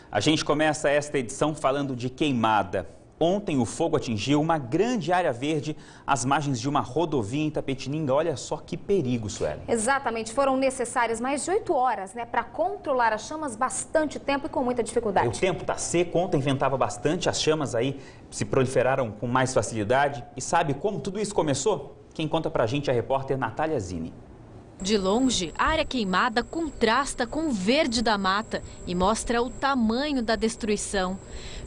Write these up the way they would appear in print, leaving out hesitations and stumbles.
A gente começa esta edição falando de queimada. Ontem o fogo atingiu uma grande área verde às margens de uma rodovia em Itapetininga. Olha só que perigo, Suelen. Exatamente, foram necessárias mais de 8 horas, para controlar as chamas, bastante tempo e com muita dificuldade. O tempo está seco, ontem ventava bastante, as chamas aí se proliferaram com mais facilidade. E sabe como tudo isso começou? Quem conta pra gente é a repórter Natália Zini. De longe, a área queimada contrasta com o verde da mata e mostra o tamanho da destruição.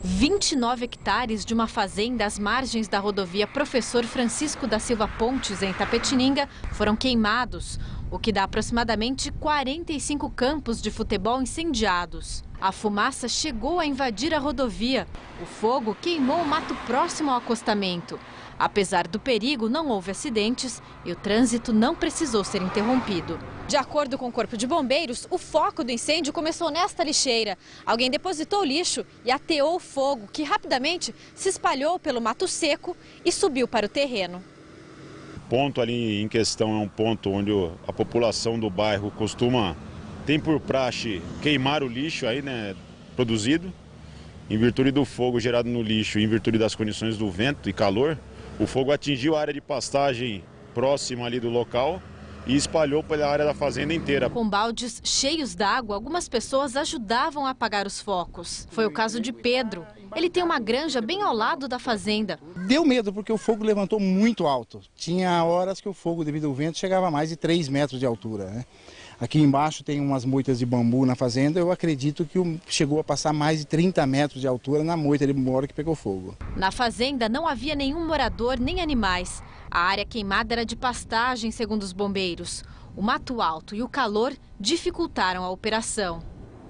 29 hectares de uma fazenda às margens da rodovia Professor Francisco da Silva Pontes, em Itapetininga, foram queimados, o que dá aproximadamente 45 campos de futebol incendiados. A fumaça chegou a invadir a rodovia. O fogo queimou o mato próximo ao acostamento. Apesar do perigo, não houve acidentes e o trânsito não precisou ser interrompido. De acordo com o Corpo de Bombeiros, o foco do incêndio começou nesta lixeira. Alguém depositou o lixo e ateou o fogo, que rapidamente se espalhou pelo mato seco e subiu para o terreno. O ponto ali em questão é um ponto onde a população do bairro tem por praxe queimar o lixo aí, produzido. Em virtude do fogo gerado no lixo e em virtude das condições do vento e calor, o fogo atingiu a área de pastagem próxima ali do local e espalhou pela área da fazenda inteira. Com baldes cheios d'água, algumas pessoas ajudavam a apagar os focos. Foi o caso de Pedro. Ele tem uma granja bem ao lado da fazenda. Deu medo porque o fogo levantou muito alto. Tinha horas que o fogo, devido ao vento, chegava a mais de 3 metros de altura, Aqui embaixo tem umas moitas de bambu na fazenda. Eu acredito que chegou a passar mais de 30 metros de altura na moita de bambu que pegou fogo. Na fazenda não havia nenhum morador nem animais. A área queimada era de pastagem, segundo os bombeiros. O mato alto e o calor dificultaram a operação.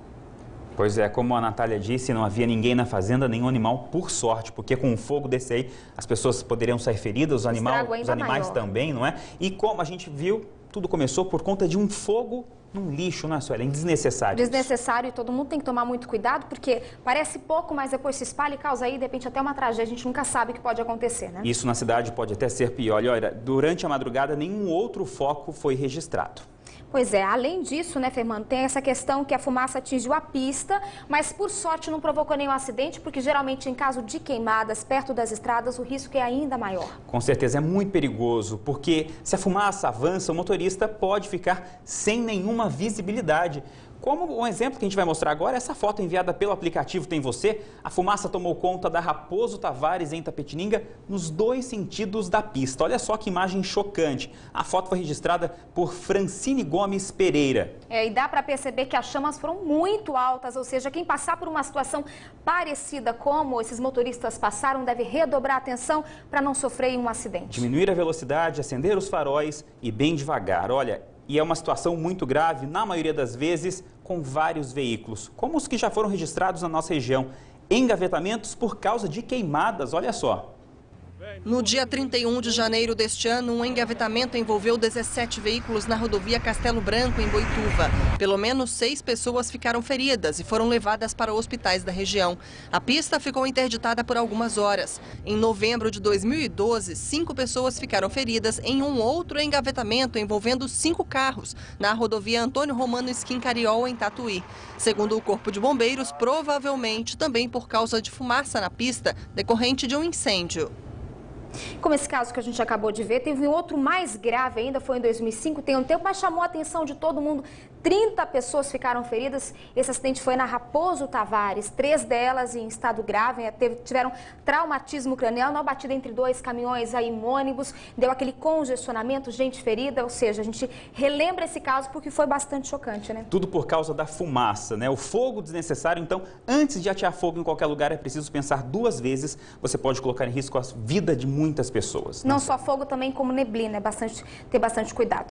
Pois é, como a Natália disse, não havia ninguém na fazenda, nenhum animal, por sorte, porque com um fogo desse aí as pessoas poderiam sair feridas, os animais também, não é? E como a gente viu, tudo começou por conta de um fogo num lixo, não é, Suelen? Desnecessário. Desnecessário, e todo mundo tem que tomar muito cuidado, porque parece pouco, mas depois se espalha e causa aí, de repente, até uma tragédia. A gente nunca sabe o que pode acontecer, Isso na cidade pode até ser pior. Olha, durante a madrugada, nenhum outro foco foi registrado. Pois é, além disso, Fernando, tem essa questão que a fumaça atingiu a pista, mas por sorte não provocou nenhum acidente, porque geralmente em caso de queimadas perto das estradas o risco é ainda maior. Com certeza é muito perigoso, porque se a fumaça avança, o motorista pode ficar sem nenhuma visibilidade. Como um exemplo que a gente vai mostrar agora, essa foto enviada pelo aplicativo Tem Você, a fumaça tomou conta da Raposo Tavares em Itapetininga nos 2 sentidos da pista. Olha só que imagem chocante. A foto foi registrada por Francine Gomes Pereira. E dá para perceber que as chamas foram muito altas, ou seja, quem passar por uma situação parecida como esses motoristas passaram deve redobrar a atenção para não sofrer um acidente. Diminuir a velocidade, acender os faróis e bem devagar. Olha, e é uma situação muito grave, na maioria das vezes, com vários veículos, como os que já foram registrados na nossa região. Engavetamentos por causa de queimadas, olha só. No dia 31 de janeiro deste ano, um engavetamento envolveu 17 veículos na rodovia Castelo Branco, em Boituva. Pelo menos 6 pessoas ficaram feridas e foram levadas para hospitais da região. A pista ficou interditada por algumas horas. Em novembro de 2012, 5 pessoas ficaram feridas em um outro engavetamento envolvendo 5 carros, na rodovia Antônio Romano Esquincariol, em Tatuí. Segundo o Corpo de Bombeiros, provavelmente também por causa de fumaça na pista, decorrente de um incêndio. Como esse caso que a gente acabou de ver, teve um outro mais grave ainda, foi em 2005, tem um tempo, mas chamou a atenção de todo mundo. 30 pessoas ficaram feridas. Esse acidente foi na Raposo Tavares, 3 delas em estado grave, tiveram traumatismo craniano, uma batida entre 2 caminhões aí, ônibus, deu aquele congestionamento, gente ferida, ou seja, a gente relembra esse caso porque foi bastante chocante, Tudo por causa da fumaça, O fogo desnecessário, então, antes de atear fogo em qualquer lugar, é preciso pensar 2 vezes, você pode colocar em risco a vida de muitas pessoas. Não só fogo, também como neblina, ter bastante cuidado.